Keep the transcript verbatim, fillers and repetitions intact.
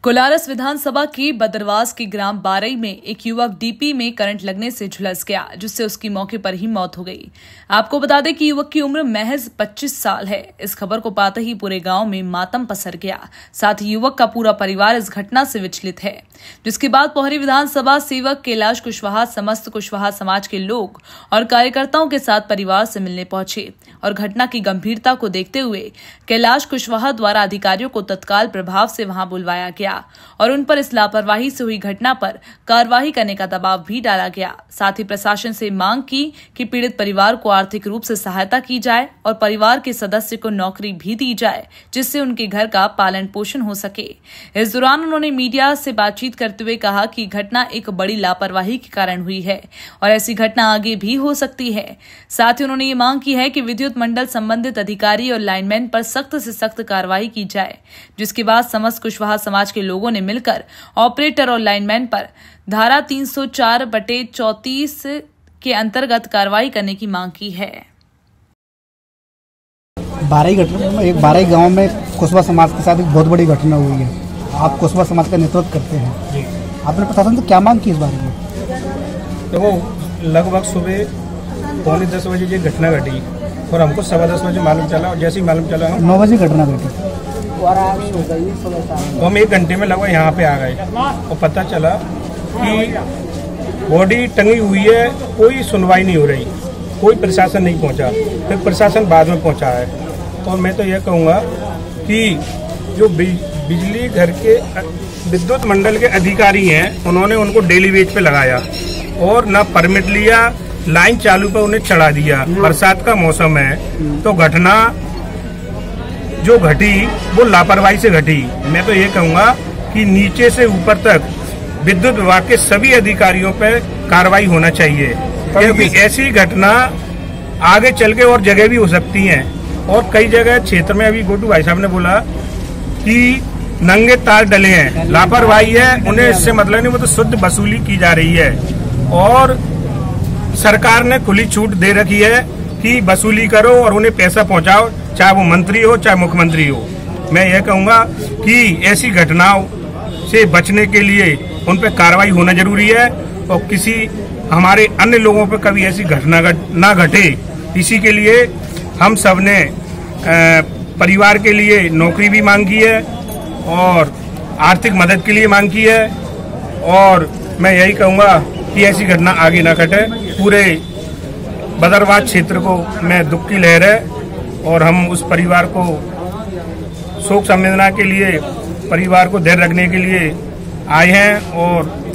कोलारस विधानसभा की बदरवास के ग्राम बारई में एक युवक डीपी में करंट लगने से झुलस गया, जिससे उसकी मौके पर ही मौत हो गई। आपको बता दें कि युवक की उम्र महज पच्चीस साल है। इस खबर को पाते ही पूरे गांव में मातम पसर गया। साथ ही युवक का पूरा परिवार इस घटना से विचलित है, जिसके बाद पोहरी विधानसभा सेवक कैलाश कुशवाहा समस्त कुशवाहा समाज के लोग और कार्यकर्ताओं के साथ परिवार से मिलने पहुंचे और घटना की गंभीरता को देखते हुए कैलाश कुशवाहा द्वारा अधिकारियों को तत्काल प्रभाव से वहां बुलवाया गया और उन पर इस लापरवाही से हुई घटना पर कार्रवाई करने का दबाव भी डाला गया। साथ ही प्रशासन से मांग की कि पीड़ित परिवार को आर्थिक रूप से सहायता की जाए और परिवार के सदस्य को नौकरी भी दी जाए, जिससे उनके घर का पालन पोषण हो सके। इस दौरान उन्होंने मीडिया से बातचीत करते हुए कहा कि घटना एक बड़ी लापरवाही के कारण हुई है और ऐसी घटना आगे भी हो सकती है। साथ ही उन्होंने ये मांग की है कि विद्युत मंडल संबंधित अधिकारी और लाइनमैन पर सख्त से सख्त कार्रवाई की जाए, जिसके बाद समस्त कुशवाहा समाज के लोगों ने मिलकर ऑपरेटर और लाइनमैन पर धारा तीन सौ चार बटे चौतीस के अंतर्गत कार्रवाई करने की मांग की है। बारई घटना एक बारई गांव में कुशवाहा समाज के साथ एक बहुत बड़ी घटना हुई है। आप कुशवाहा समाज का नेतृत्व करते हैं, आपने प्रशासन से क्या मांग की इस बारे में? देखो, लगभग सुबह पौने दस बजे ये घटना घटी और हमको सवा दस बजे मालूम चला और जैसे ही मालूम चला हम नौ बजे घटना घटी तो हम एक घंटे में लगभग यहाँ पे आ गए और पता चला कि बॉडी टंगी हुई है, कोई सुनवाई नहीं हो रही, कोई प्रशासन नहीं पहुँचा। फिर प्रशासन बाद में पहुँचा है। तो मैं तो यह कहूँगा कि जो बिजली घर के विद्युत मंडल के अधिकारी हैं, उन्होंने उनको डेली वेज पे लगाया और ना परमिट लिया, लाइन चालू पर उन्हें चढ़ा दिया। बरसात का मौसम है तो घटना जो घटी वो लापरवाही से घटी। मैं तो ये कहूँगा कि नीचे से ऊपर तक विद्युत विभाग के सभी अधिकारियों पर कार्रवाई होना चाहिए, क्योंकि ऐसी घटना आगे चल के और जगह भी हो सकती हैं। और कई जगह क्षेत्र में अभी गोटू भाई साहब ने बोला कि नंगे तार डले हैं, लापरवाही है, उन्हें इससे मतलब नहीं, वो तो शुद्ध वसूली की जा रही है और सरकार ने खुली छूट दे रखी है कि वसूली करो और उन्हें पैसा पहुंचाओ, चाहे वो मंत्री हो चाहे मुख्यमंत्री हो। मैं यह कहूंगा कि ऐसी घटनाओं से बचने के लिए उन पर कार्रवाई होना जरूरी है और किसी हमारे अन्य लोगों पर कभी ऐसी घटना ना घटे, इसी के लिए हम सब ने परिवार के लिए नौकरी भी मांगी है और आर्थिक मदद के लिए मांग की है। और मैं यही कहूंगा कि ऐसी घटना आगे ना घटे। पूरे बदरवास क्षेत्र को मैं दुख की लहर है और हम उस परिवार को शोक संवेदना के लिए, परिवार को धैर्य रखने के लिए आए हैं और